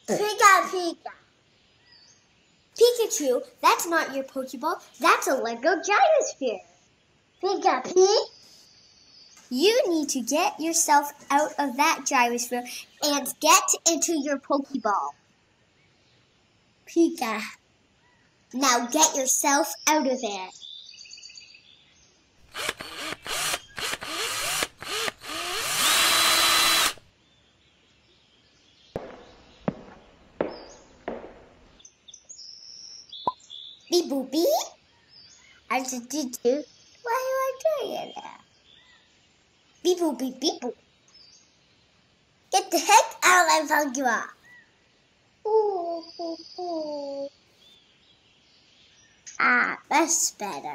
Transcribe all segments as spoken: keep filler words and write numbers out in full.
Pika Pika. Pikachu, that's not your Pokeball. That's a Lego Gyrosphere. Pika Pika. You need to get yourself out of that gyrosphere and get into your Pokeball. Pika. Now get yourself out of there. Beep boop beep. I did do do. Why are you doing that? Beep boop beep beep boop. Get the heck out of my Pokeball. Ooh, ooh, ooh. Ah, that's better.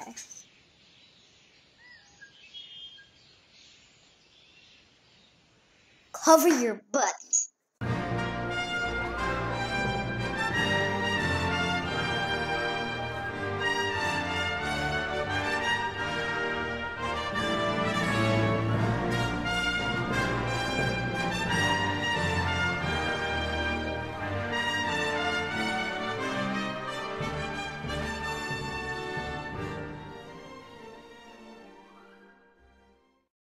Cover your butt.